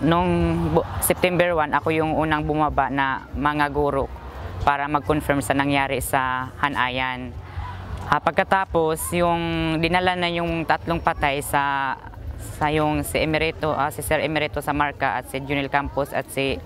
nung September 1, ako yung unang bumaba na mga guro para mag-confirm sa nangyari sa Hanayan. Pagkatapos, yung dinala na yung tatlong patay sa yung si Sir Emerito Samarca at si Junel Campos at si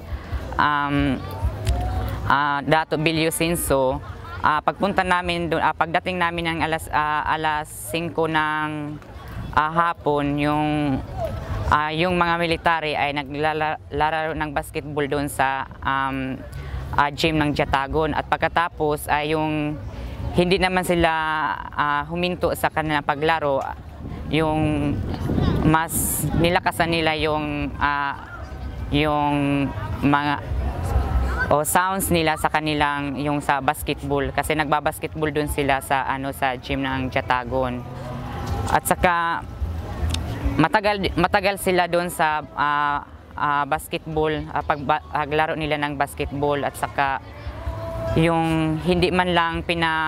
Dato Bilio Sinso. Pagpunta namin doon, pagdating namin ng alas 5 ng hapon, yung mga military ay naglalaro ng basketball doon sa gym ng Jatagon. At pagkatapos ay yung hindi naman sila huminto sa kanilang paglaro, yung mas nilakasan nila yung mga sounds nila sa kanilang yung sa basketball, kasi nagbabasketball doon sila sa sa gym ng Jatagon. At saka matagal sila doon sa basketball, paglaro nila ng basketball, at saka yung hindi man lang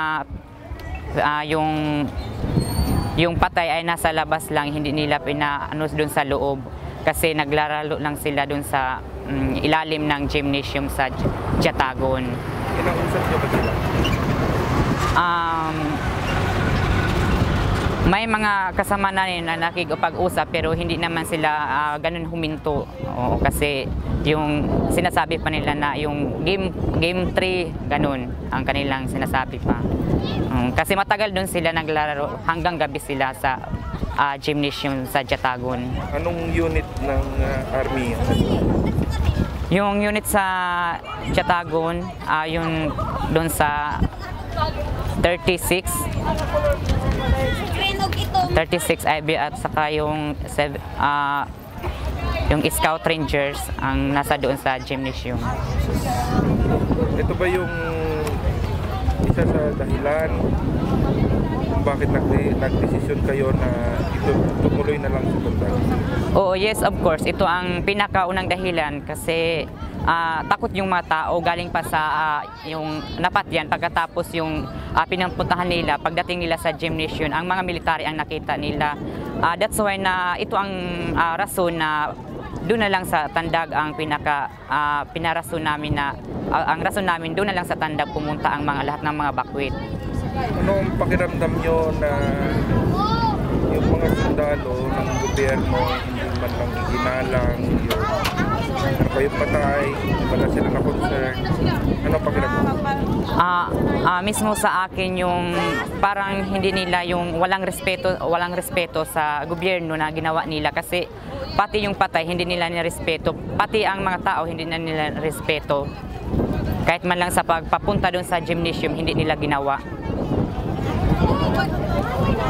yung patay ay nasa labas lang, hindi nila doon sa loob, kasi naglalaro lang sila doon sa ilalim ng gymnasium sa Jatagon. Kinausap niyo ba sila? May mga kasama na rin na nakikipag-usap, pero hindi naman sila ganun huminto. Kasi yung sinasabi pa nila na yung game 3, ganun ang kanilang sinasabi pa. Kasi matagal doon sila naglalaro, hanggang gabi sila sa gymnasium sa Jatagon. Anong unit ng army? Yung unit sa Jatagon, yung doon sa 36 IB, at saka yung Scout Rangers ang nasa doon sa gymnasium. Ito ba yung isa sa dahilan kung bakit nagdesisyon kayo na tumuloy na lang sa bundok? Oo, yes, of course. Ito ang pinakaunang dahilan, kasi takot yung mga tao galing pa sa yung Napatyan. Pagkatapos yung pinampuntahan nila, pagdating nila sa gymnasium, ang mga military ang nakita nila. That's why na ito ang rason na doon na lang sa Tandag ang pinarason namin, na ang rason namin doon na lang sa Tandag pumunta ang lahat ng mga bakwit. Ano ang pakiramdam nyo na yung mga sundalo ng gobyerno hindi man lang iginalang yung patay, wala sila na concern? Ano ang pakiramdam? Mismo sa akin yung parang hindi nila yung walang respeto sa gobyerno na ginawa nila, kasi pati yung patay hindi nila nirespeto, pati ang mga tao hindi na nila respeto. Kahit man lang sa pagpapunta doon sa gymnasium, hindi nila ginawa.